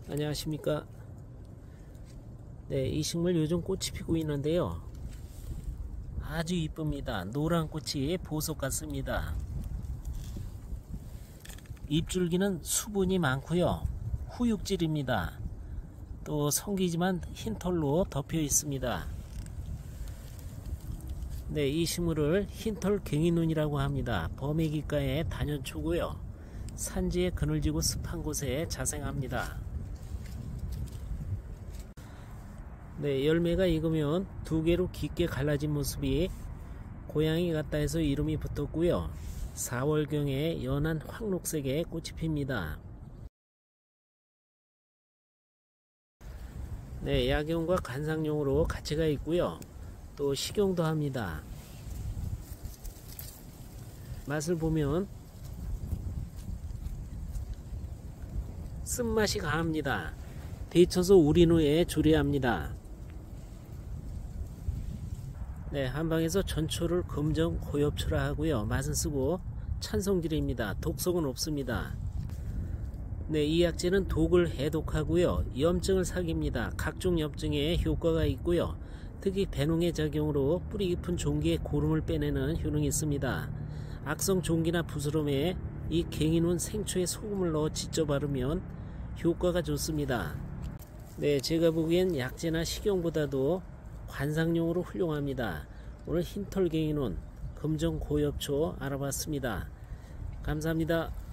안녕하십니까. 네, 이 식물 요즘 꽃이 피고 있는데요, 아주 이쁩니다. 노란 꽃이 보석 같습니다. 잎줄기는 수분이 많고요, 후육질입니다. 또 성기지만 흰 털로 덮여 있습니다. 네, 이 식물을 흰털 괭이눈이라고 합니다. 범외기과의 단연초고요, 산지에 그늘지고 습한 곳에 자생합니다. 네, 열매가 익으면 두 개로 깊게 갈라진 모습이 고양이 같다 해서 이름이 붙었고요, 4월경에 연한 황록색의 꽃이 핍니다. 네, 약용과 관상용으로 가치가 있고요, 또 식용도 합니다. 맛을 보면 쓴맛이 강합니다. 데쳐서 우린 후에 조리합니다. 네, 한방에서 전초를 금정 고엽초라 하고요, 맛은 쓰고 찬성질입니다. 독성은 없습니다. 네, 이 약재는 독을 해독하고요, 염증을 사깁니다. 각종 염증에 효과가 있고요, 특히 배농의 작용으로 뿌리 깊은 종기에 고름을 빼내는 효능이 있습니다. 악성 종기나 부스럼에 이 괭이눈 생초에 소금을 넣어 직접 바르면 효과가 좋습니다. 네, 제가 보기엔 약재나 식용보다도 관상용으로 훌륭합니다. 오늘 흰털 괭이눈 금정 고엽초 알아봤습니다. 감사합니다.